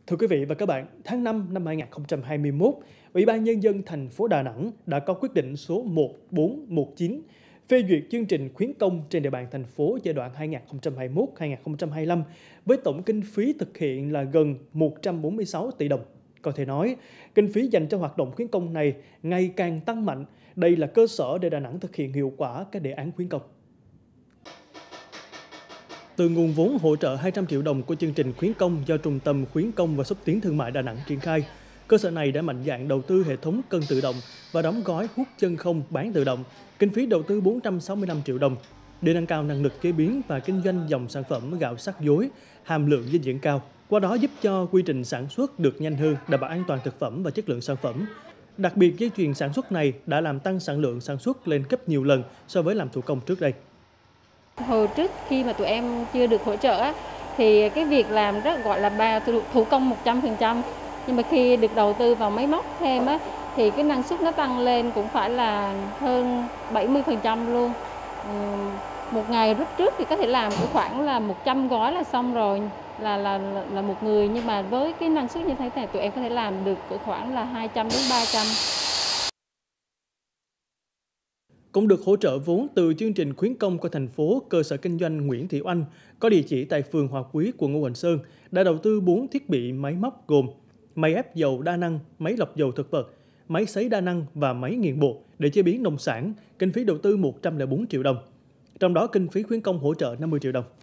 Thưa quý vị và các bạn, tháng 5 năm 2021, Ủy ban Nhân dân thành phố Đà Nẵng đã có quyết định số 1419 phê duyệt chương trình khuyến công trên địa bàn thành phố giai đoạn 2021-2025 với tổng kinh phí thực hiện là gần 146 tỷ đồng. Có thể nói, kinh phí dành cho hoạt động khuyến công này ngày càng tăng mạnh. Đây là cơ sở để Đà Nẵng thực hiện hiệu quả các đề án khuyến công. Từ nguồn vốn hỗ trợ 200 triệu đồng của chương trình khuyến công do Trung tâm Khuyến công và Xúc tiến Thương mại Đà Nẵng triển khai, cơ sở này đã mạnh dạn đầu tư hệ thống cân tự động và đóng gói hút chân không bán tự động, kinh phí đầu tư 465 triệu đồng để nâng cao năng lực chế biến và kinh doanh dòng sản phẩm gạo sắc dối, hàm lượng dinh dưỡng cao. Qua đó giúp cho quy trình sản xuất được nhanh hơn, đảm bảo an toàn thực phẩm và chất lượng sản phẩm. Đặc biệt, dây chuyền sản xuất này đã làm tăng sản lượng sản xuất lên gấp nhiều lần so với làm thủ công trước đây. Hồi trước khi mà tụi em chưa được hỗ trợ á, thì cái việc làm rất gọi là thủ công 100%. Nhưng mà khi được đầu tư vào máy móc thêm á, thì cái năng suất nó tăng lên cũng phải là hơn 70% luôn. Một ngày lúc trước thì có thể làm khoảng là 100 gói là xong rồi, là một người. Nhưng mà với cái năng suất như thế này tụi em có thể làm được khoảng là 200 đến 300. Cũng được hỗ trợ vốn từ chương trình khuyến công của thành phố, cơ sở kinh doanh Nguyễn Thị Oanh có địa chỉ tại phường Hòa Quý, quận Ngũ Hành Sơn đã đầu tư 4 thiết bị máy móc gồm máy ép dầu đa năng, máy lọc dầu thực vật, máy sấy đa năng và máy nghiền bột để chế biến nông sản, kinh phí đầu tư 104 triệu đồng. Trong đó kinh phí khuyến công hỗ trợ 50 triệu đồng.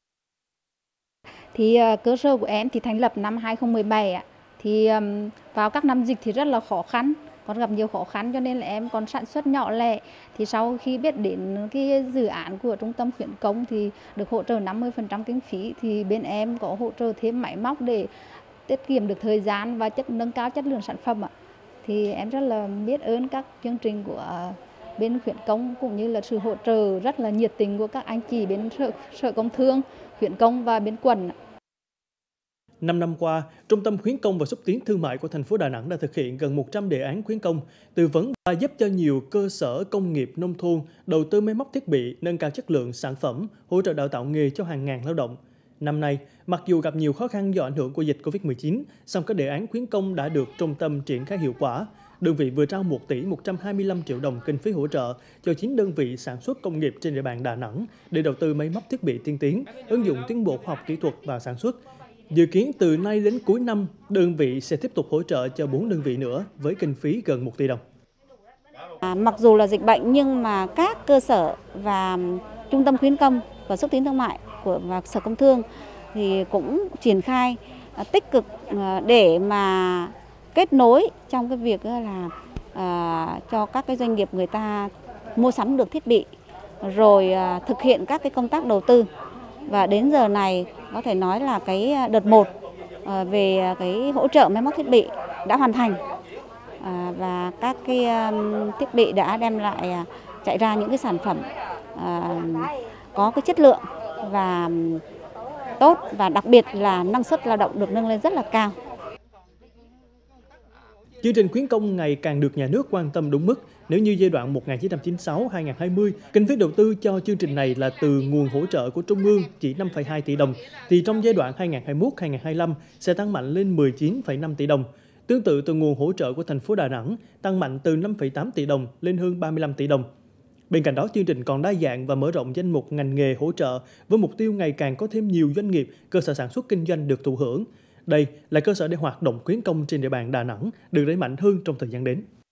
Cơ sở của em thì thành lập năm 2017 ạ. Vào các năm dịch thì rất là khó khăn, còn gặp nhiều khó khăn cho nên là em còn sản xuất nhỏ lẻ. Thì sau khi biết đến cái dự án của trung tâm khuyến công thì được hỗ trợ 50% kinh phí, thì bên em có hỗ trợ thêm máy móc để tiết kiệm được thời gian và nâng cao chất lượng sản phẩm ạ. Thì em rất là biết ơn các chương trình của bên khuyến công cũng như là sự hỗ trợ rất là nhiệt tình của các anh chị bên sở công thương, khuyến công và bên quận. 5 năm qua, Trung tâm Khuyến công và Xúc tiến Thương mại của thành phố Đà Nẵng đã thực hiện gần 100 đề án khuyến công, tư vấn và giúp cho nhiều cơ sở công nghiệp nông thôn đầu tư máy móc thiết bị, nâng cao chất lượng sản phẩm, hỗ trợ đào tạo nghề cho hàng ngàn lao động. Năm nay, mặc dù gặp nhiều khó khăn do ảnh hưởng của dịch Covid-19, song các đề án khuyến công đã được trung tâm triển khai hiệu quả. Đơn vị vừa trao 1 tỷ 125 triệu đồng kinh phí hỗ trợ cho 9 đơn vị sản xuất công nghiệp trên địa bàn Đà Nẵng để đầu tư máy móc thiết bị tiên tiến, ứng dụng tiến bộ khoa học kỹ thuật vào sản xuất. Dự kiến từ nay đến cuối năm, đơn vị sẽ tiếp tục hỗ trợ cho 4 đơn vị nữa với kinh phí gần 1 tỷ đồng. Mặc dù là dịch bệnh nhưng mà các cơ sở và trung tâm khuyến công và xúc tiến thương mại và sở công thương thì cũng triển khai tích cực để mà kết nối trong cái việc là cho các cái doanh nghiệp người ta mua sắm được thiết bị, rồi thực hiện các cái công tác đầu tư. Và đến giờ này có thể nói là cái đợt 1 về cái hỗ trợ máy móc thiết bị đã hoàn thành, và các cái thiết bị đã đem lại chạy ra những cái sản phẩm có cái chất lượng và tốt, và đặc biệt là năng suất lao động được nâng lên rất là cao. Chương trình khuyến công ngày càng được nhà nước quan tâm đúng mức. Nếu như giai đoạn 1996-2020, kinh phí đầu tư cho chương trình này là từ nguồn hỗ trợ của Trung ương chỉ 5,2 tỷ đồng, thì trong giai đoạn 2021-2025 sẽ tăng mạnh lên 19,5 tỷ đồng. Tương tự từ nguồn hỗ trợ của thành phố Đà Nẵng, tăng mạnh từ 5,8 tỷ đồng lên hơn 35 tỷ đồng. Bên cạnh đó, chương trình còn đa dạng và mở rộng danh mục ngành nghề hỗ trợ với mục tiêu ngày càng có thêm nhiều doanh nghiệp, cơ sở sản xuất kinh doanh được thụ hưởng. Đây là cơ sở để hoạt động khuyến công trên địa bàn Đà Nẵng được đẩy mạnh hơn trong thời gian đến.